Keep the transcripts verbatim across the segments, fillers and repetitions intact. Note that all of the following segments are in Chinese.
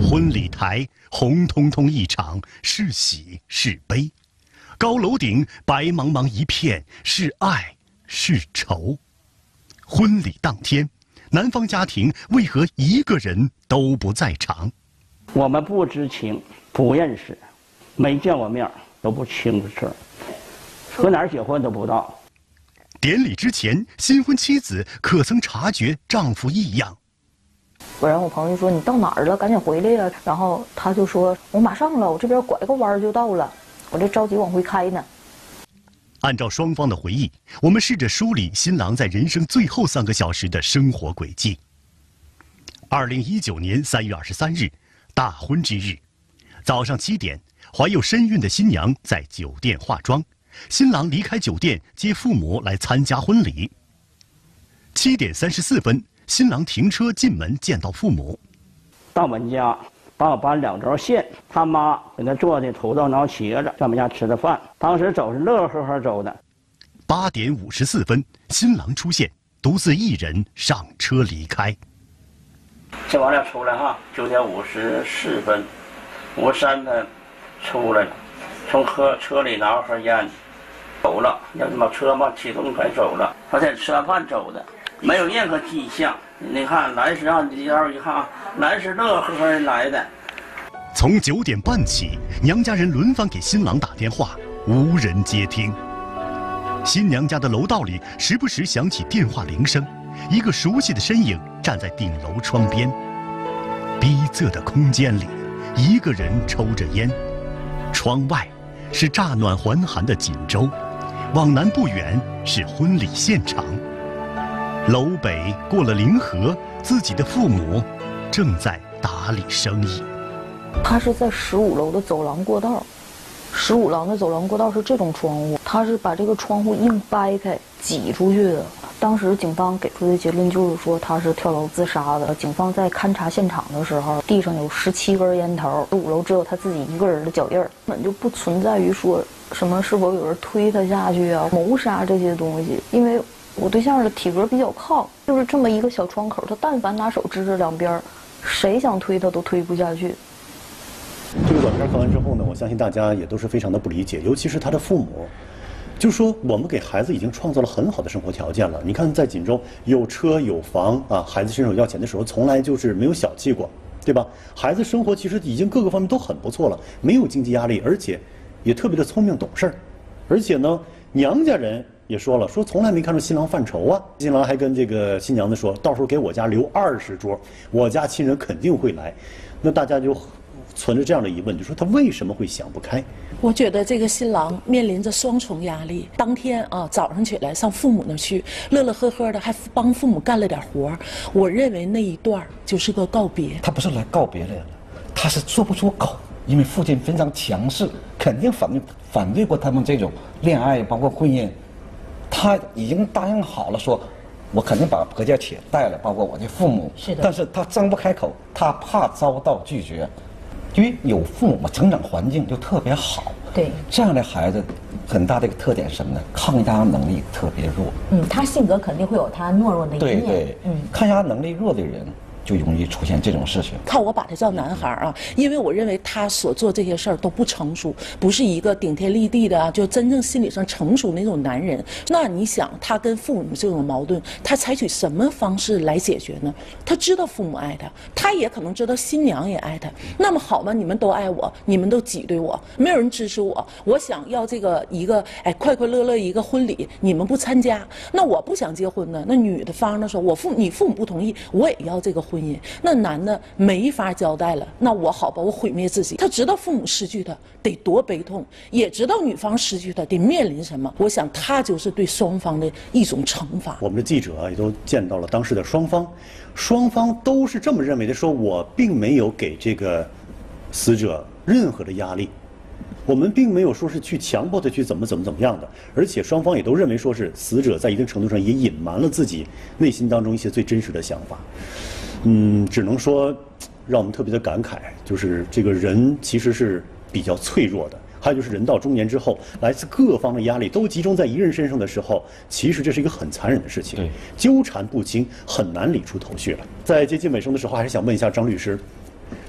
婚礼台红彤彤一场，是喜是悲；高楼顶白茫茫一片，是爱是愁。婚礼当天，男方家庭为何一个人都不在场？ 我们不知情，不认识，没见过面，都不清楚事儿，搁哪儿结婚都不知道。 典礼之前，新婚妻子可曾察觉丈夫异样？ 然后我朋友说：“你到哪儿了？赶紧回来呀！”然后他就说：“我马上了，我这边拐个弯就到了，我这着急往回开呢。” 按照双方的回忆，我们试着梳理新郎在人生最后三个小时的生活轨迹。二零一九年三月二十三日，大婚之日，早上七点，怀有身孕的新娘在酒店化妆，新郎离开酒店接父母来参加婚礼。七点三十四分。新郎停车进门见到父母， 到我们家帮我搬两轴线，他妈给他做的土豆挠茄子，在我们家吃的饭。当时走是乐呵呵走的。 八点五十四分，新郎出现，独自一人上车离开。 吃完了出来哈，九点五十四分，五十三分出来了，从车车里拿盒烟，走了，要什么车嘛启动开走了。他在吃完饭走的。没有任何迹象，你看来时让你要一看，来是乐呵呵来的。 从九点半起，娘家人轮番给新郎打电话，无人接听。新娘家的楼道里时不时响起电话铃声，一个熟悉的身影站在顶楼窗边。逼仄的空间里，一个人抽着烟，窗外是乍暖还寒的锦州，往南不远是婚礼现场。楼北过了临河，自己的父母正在打理生意。 他是在十五楼的走廊过道，十五楼的走廊过道是这种窗户，他是把这个窗户硬掰开挤出去的。当时警方给出的结论就是说他是跳楼自杀的。警方在勘察现场的时候，地上有十七根烟头，十五楼只有他自己一个人的脚印儿，根本就不存在于说什么是否有人推他下去啊、谋杀这些东西，因为。我对象的体格比较胖，就是这么一个小窗口，他但凡拿手支着两边，谁想推他都推不下去。 这个短片看完之后呢，我相信大家也都是非常的不理解，尤其是他的父母，就是说我们给孩子已经创造了很好的生活条件了。你看，在锦州有车有房啊，孩子伸手要钱的时候，从来就是没有小气过，对吧？孩子生活其实已经各个方面都很不错了，没有经济压力，而且也特别的聪明懂事儿，而且呢，娘家人。也说了，说从来没看出新郎犯愁啊。新郎还跟这个新娘子说，到时候给我家留二十桌，我家亲人肯定会来。那大家就存着这样的疑问，就说他为什么会想不开？ 我觉得这个新郎面临着双重压力。当天啊，早上起来上父母那去，乐乐呵呵的，还帮父母干了点活。我认为那一段就是个告别。 他不是来告别来了，他是说不出口。因为父亲非常强势，肯定反对反对过他们这种恋爱，包括婚姻。他已经答应好了说，我肯定把婆家且带了，包括我的父母。 是的。 但是他张不开口，他怕遭到拒绝，因为有父母嘛，成长环境就特别好。 对。 这样的孩子，很大的一个特点是什么呢？抗压能力特别弱。 嗯，他性格肯定会有他懦弱的一面。 对对。嗯，抗压能力弱的人。就容易出现这种事情。 看我把他叫男孩啊，因为我认为他所做这些事儿都不成熟，不是一个顶天立地的啊，就真正心理上成熟那种男人。那你想，他跟父母这种矛盾，他采取什么方式来解决呢？他知道父母爱他，他也可能知道新娘也爱他。那么好嘛，你们都爱我，你们都挤兑我，没有人支持我。我想要这个一个哎快快乐乐一个婚礼，你们不参加，那我不想结婚呢。那女的方呢说，我父你父母不同意，我也要这个婚姻。那男的没法交代了，那我好吧，我毁灭自己。他知道父母失去他得多悲痛，也知道女方失去他得面临什么。我想他就是对双方的一种惩罚。 我们的记者也都见到了当时的双方，双方都是这么认为的，说我并没有给这个死者任何的压力，我们并没有说是去强迫他去怎么怎么怎么样的，而且双方也都认为说是死者在一定程度上也隐瞒了自己内心当中一些最真实的想法。嗯，只能说让我们特别的感慨，就是这个人其实是比较脆弱的。还有就是人到中年之后，来自各方的压力都集中在一人身上的时候，其实这是一个很残忍的事情，对，纠缠不清，很难理出头绪了。在接近尾声的时候，还是想问一下张律师，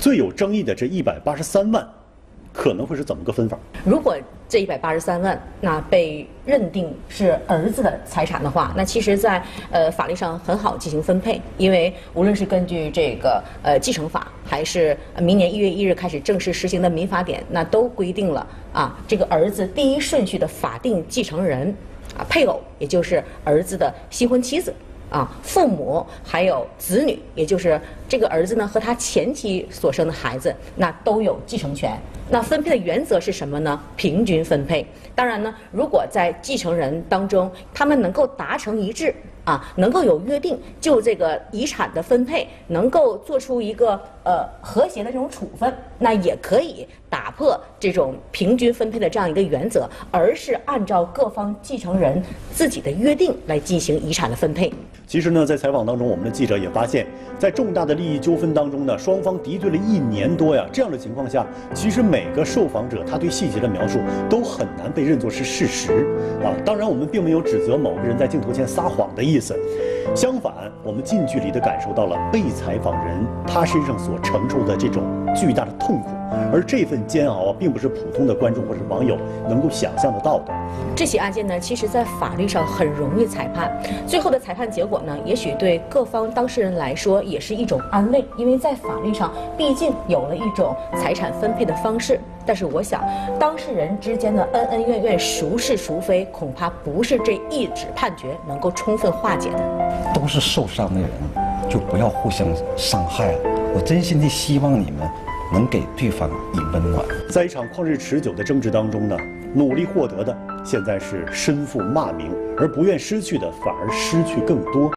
最有争议的这一百八十三万，可能会是怎么个分法？ 如果这一百八十三万那被认定是儿子的财产的话，那其实在呃法律上很好进行分配，因为无论是根据这个呃继承法，还是明年一月一日开始正式实行的民法典，那都规定了啊，这个儿子第一顺序的法定继承人啊，配偶也就是儿子的新婚妻子。啊，父母还有子女，也就是这个儿子呢和他前妻所生的孩子，那都有继承权。那分配的原则是什么呢？平均分配。当然呢，如果在继承人当中他们能够达成一致啊，能够有约定，就这个遗产的分配能够做出一个呃和谐的这种处分，那也可以打破这种平均分配的这样一个原则，而是按照各方继承人自己的约定来进行遗产的分配。 其实呢，在采访当中，我们的记者也发现，在重大的利益纠纷当中呢，双方敌对了一年多呀。这样的情况下，其实每个受访者他对细节的描述都很难被认作是事实啊。当然，我们并没有指责某个人在镜头前撒谎的意思，相反，我们近距离地感受到了被采访人他身上所承受的这种巨大的痛苦，而这份煎熬啊，并不是普通的观众或者网友能够想象得到的。 这起案件呢，其实在法律上很容易裁判，最后的裁判结果呢，也许对各方当事人来说也是一种安慰，因为在法律上毕竟有了一种财产分配的方式。但是我想，当事人之间的恩恩怨怨、孰是孰非，恐怕不是这一纸判决能够充分化解的。 都是受伤的人，就不要互相伤害了。我真心的希望你们能给对方以温暖。 在一场旷日持久的争执当中呢，努力获得的现在是身负骂名，而不愿失去的反而失去更多。